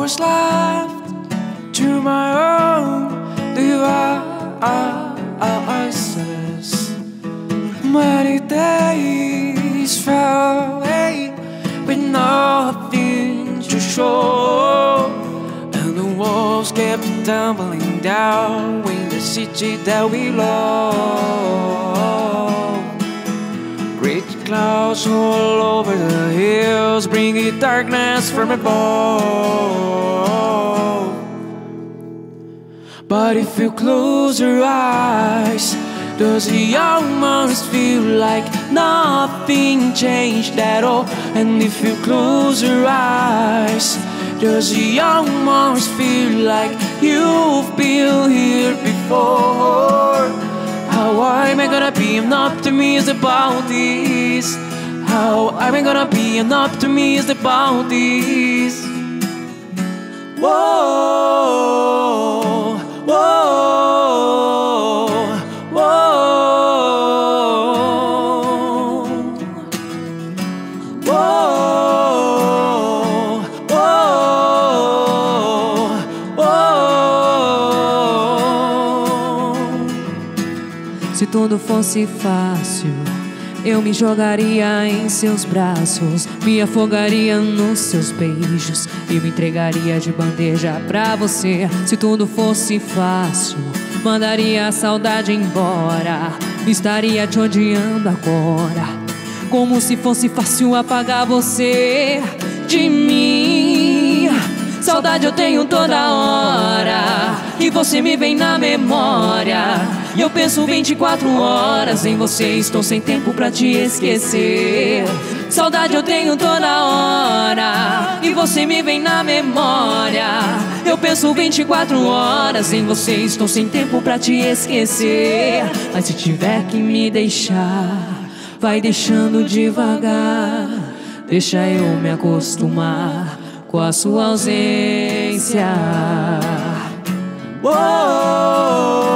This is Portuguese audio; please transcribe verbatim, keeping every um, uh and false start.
hours left to my own devices. Many days fell away with nothing to show, and the walls kept tumbling down in the city that we love. Great clouds all over the hills, bringing darkness from above. But if you close your eyes, does it almost feel like nothing changed at all? And if you close your eyes, does it almost feel like you've been here before? How am I gonna be an optimist about this? How am I gonna be an optimist about this? Whoa, whoa, whoa, whoa, whoa, whoa. Se tudo fosse fácil, eu me jogaria em seus braços, me afogaria nos seus beijos e me entregaria de bandeja pra você. Se tudo fosse fácil, mandaria a saudade embora, estaria te odiando agora, como se fosse fácil apagar você de mim. Saudade eu tenho toda hora e você me vem na memória, e eu penso vinte e quatro horas em você, estou sem tempo pra te esquecer. Saudade eu tenho toda hora e você me vem na memória, eu penso vinte e quatro horas em você, estou sem tempo pra te esquecer. Mas se tiver que me deixar, vai deixando devagar, deixa eu me acostumar com a sua ausência. Whoa.